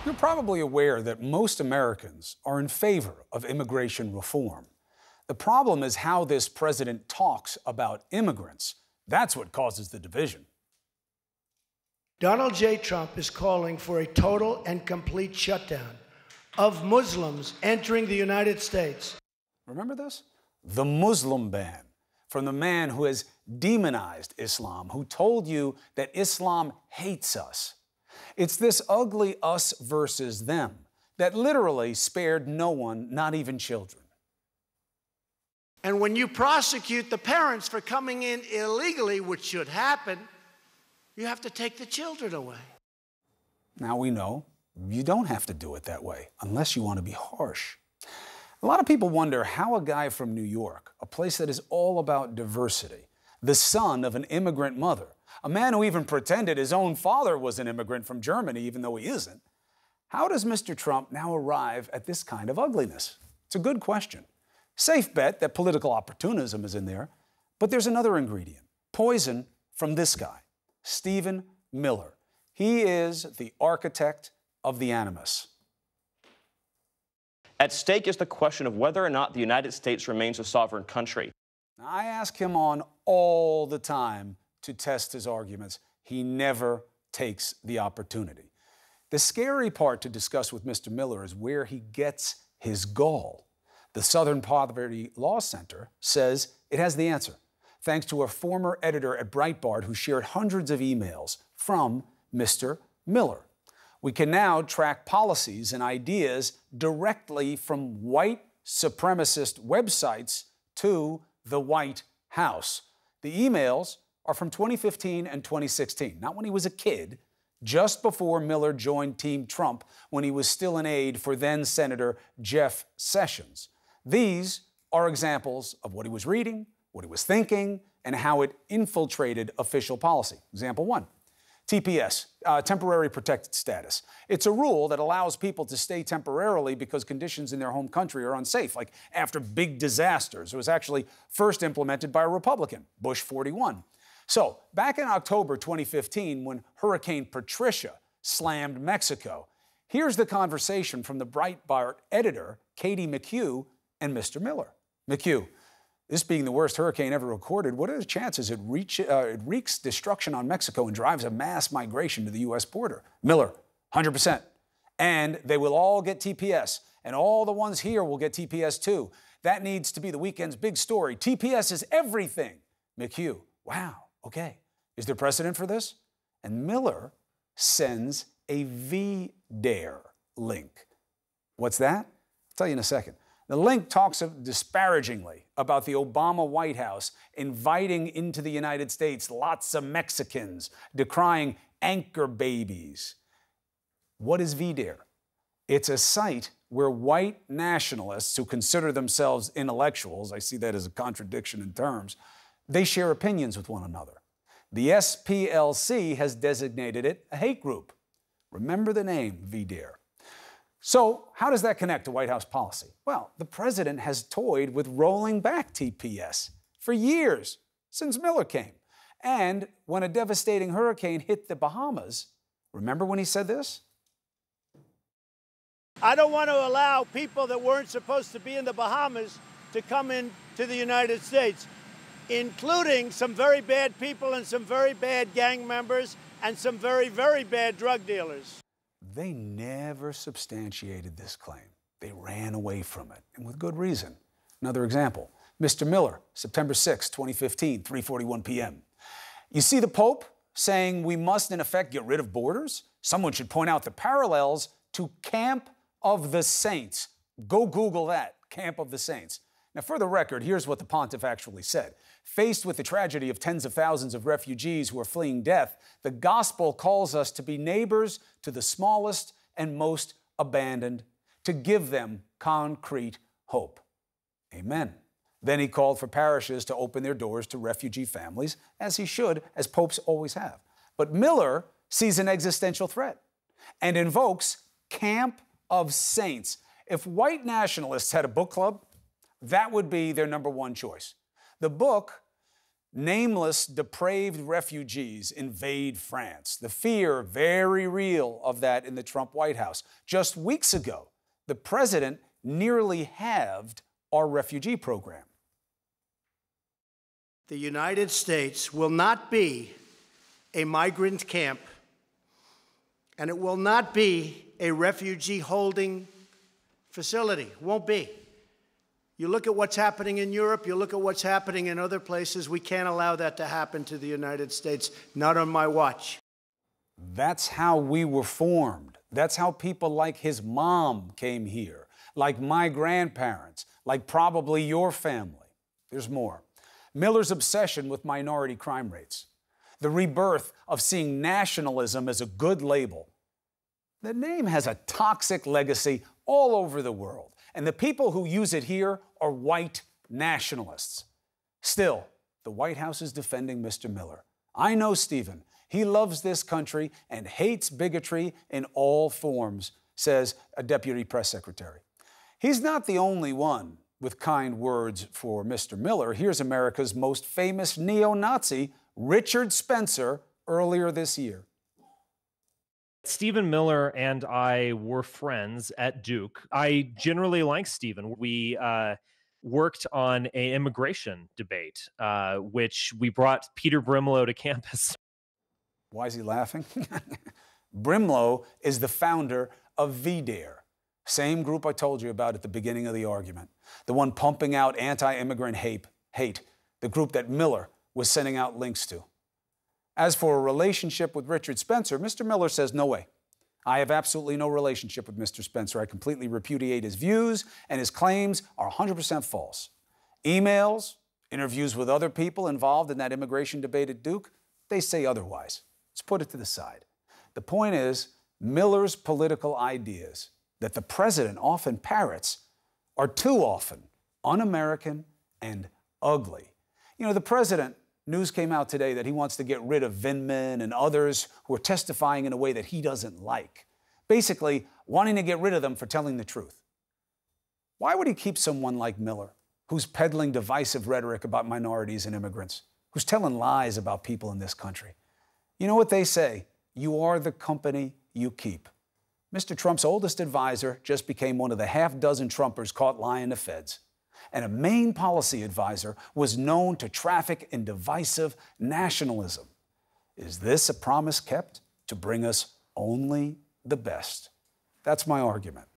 You're probably aware that most Americans are in favor of immigration reform. The problem is how this president talks about immigrants. That's what causes the division. Donald J. Trump is calling for a total and complete shutdown of Muslims entering the United States. Remember this? The Muslim ban, from the man who has demonized Islam, who told you that Islam hates us. It's this ugly us versus them that literally spared no one, not even children. And when you prosecute the parents for coming in illegally, which should happen, you have to take the children away. Now we know you don't have to do it that way, unless you want to be harsh. A lot of people wonder how a guy from New York, a place that is all about diversity, the son of an immigrant mother, a man who even pretended his own father was an immigrant from Germany, even though he isn't, how does Mr. Trump now arrive at this kind of ugliness? It's a good question. Safe bet that political opportunism is in there, but there's another ingredient, poison from this guy, Stephen Miller. He is the architect of the animus. At stake is the question of whether or not the United States remains a sovereign country. I ask him on all the time to test his arguments. He never takes the opportunity. The scary part to discuss with Mr. Miller is where he gets his gall. The Southern Poverty Law Center says it has the answer, thanks to a former editor at Breitbart who shared hundreds of emails from Mr. Miller. We can now track policies and ideas directly from white supremacist websites to the White House. The emails are from 2015 and 2016, not when he was a kid, just before Miller joined Team Trump when he was still an aide for then-Senator Jeff Sessions. These are examples of what he was reading, what he was thinking, and how it infiltrated official policy. Example 1. TPS, temporary protected status. It's a rule that allows people to stay temporarily because conditions in their home country are unsafe, like after big disasters. It was actually first implemented by a Republican, Bush 41. So, back in October 2015, when Hurricane Patricia slammed Mexico, here's the conversation from the Breitbart editor, Katie McHugh, and Mr. Miller. McHugh, this being the worst hurricane ever recorded, what are the chances it wreaks destruction on Mexico and drives a mass migration to the U.S. border? Miller, 100%. And they will all get TPS, and all the ones here will get TPS too. That needs to be the weekend's big story. TPS is everything. McHugh, wow, okay. Is there precedent for this? And Miller sends a VDARE link. What's that? I'll tell you in a second. The link talks disparagingly about the Obama White House inviting into the United States lots of Mexicans, decrying anchor babies. What is VDARE? It's a site where white nationalists who consider themselves intellectuals, I see that as a contradiction in terms, they share opinions with one another. The SPLC has designated it a hate group. Remember the name, VDARE. So how does that connect to White House policy? Well, the president has toyed with rolling back TPS for years, since Miller came. And when a devastating hurricane hit the Bahamas, remember when he said this? I don't want to allow people that weren't supposed to be in the Bahamas to come into the United States, including some very bad people and some very bad gang members and some very, very bad drug dealers. They never substantiated this claim. They ran away from it, and with good reason. Another example, Mr. Miller, September 6, 2015, 3:41 p.m. You see the Pope saying we must, in effect, get rid of borders? Someone should point out the parallels to Camp of the Saints. Go Google that, Camp of the Saints. Now, for the record, here's what the pontiff actually said. Faced with the tragedy of tens of thousands of refugees who are fleeing death, the gospel calls us to be neighbors to the smallest and most abandoned, to give them concrete hope. Amen. Then he called for parishes to open their doors to refugee families, as he should, as popes always have. But Miller sees an existential threat and invokes Camp of Saints. If white nationalists had a book club, that would be their number one choice. The book Nameless, depraved refugees invade France. The fear, very real, of that in the Trump White House. Just weeks ago, the president nearly halved our refugee program. The United States will not be a migrant camp, and it will not be a refugee holding facility. Won't be. You look at what's happening in Europe, you look at what's happening in other places, we can't allow that to happen to the United States, not on my watch. That's how we were formed. That's how people like his mom came here, like my grandparents, like probably your family. There's more. Miller's obsession with minority crime rates, the rebirth of seeing nationalism as a good label. The name has a toxic legacy all over the world, and the people who use it here are white nationalists. Still, the White House is defending Mr. Miller. I know Stephen. He loves this country and hates bigotry in all forms, says a deputy press secretary. He's not the only one with kind words for Mr. Miller. Here's America's most famous neo-Nazi, Richard Spencer, earlier this year. Stephen Miller and I were friends at Duke. I generally like Stephen. We worked on an immigration debate, which we brought Peter Brimlow to campus. Why is he laughing? Brimlow is the founder of VDARE, same group I told you about at the beginning of the argument, the one pumping out anti-immigrant hate, the group that Miller was sending out links to. As for a relationship with Richard Spencer, Mr. Miller says, no way. I have absolutely no relationship with Mr. Spencer. I completely repudiate his views, and his claims are 100% false. Emails, interviews with other people involved in that immigration debate at Duke, they say otherwise. Let's put it to the side. The point is, Miller's political ideas that the president often parrots are too often un-American and ugly. You know, the president, news came out today that he wants to get rid of Vindman and others who are testifying in a way that he doesn't like, basically wanting to get rid of them for telling the truth. Why would he keep someone like Miller, who's peddling divisive rhetoric about minorities and immigrants, who's telling lies about people in this country? You know what they say, you are the company you keep. Mr. Trump's oldest advisor just became one of the half-dozen Trumpers caught lying to feds. And a Maine policy advisor was known to traffic in divisive nationalism. Is this a promise kept to bring us only the best? That's my argument.